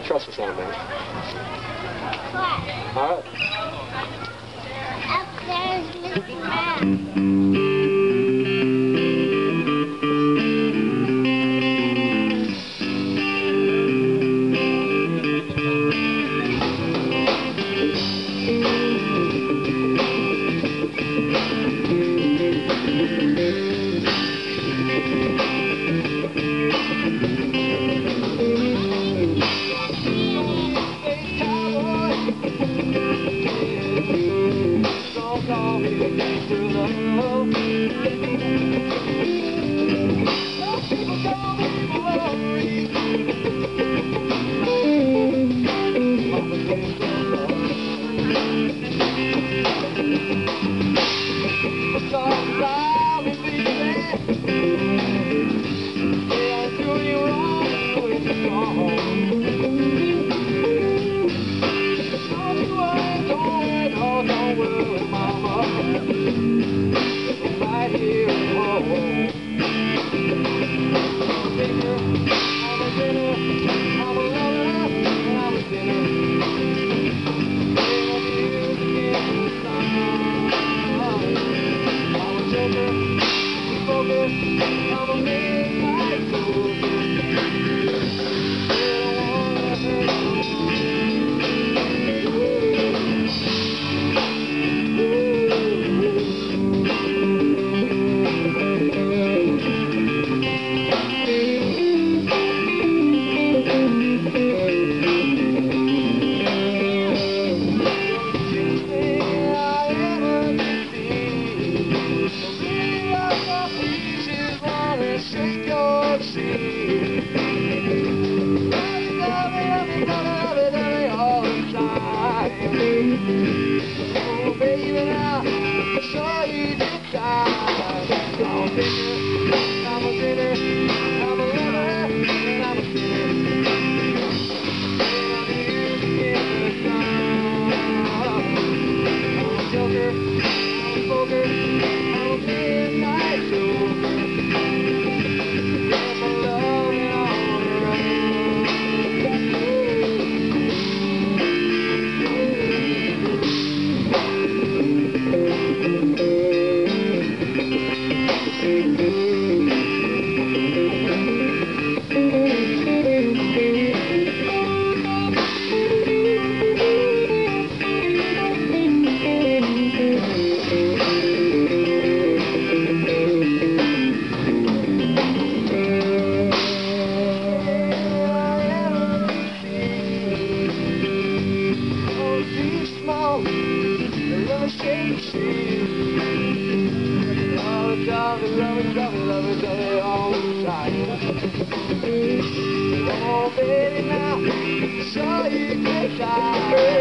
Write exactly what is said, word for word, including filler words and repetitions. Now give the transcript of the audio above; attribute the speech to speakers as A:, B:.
A: I trust the sound man. All right.
B: Upstairs, Mister Man. Oh, baby, now I saw you this time. I'm a sinner, I'm a sinner, I'm a lover, and I'm a sinner. And I'm used in the sun. I'm a joker, I'm a poker, I'm a midnight joker. Get my loving on the road. Love it, love it, love it, love it, love it all the time. Oh, baby, now, so you can die.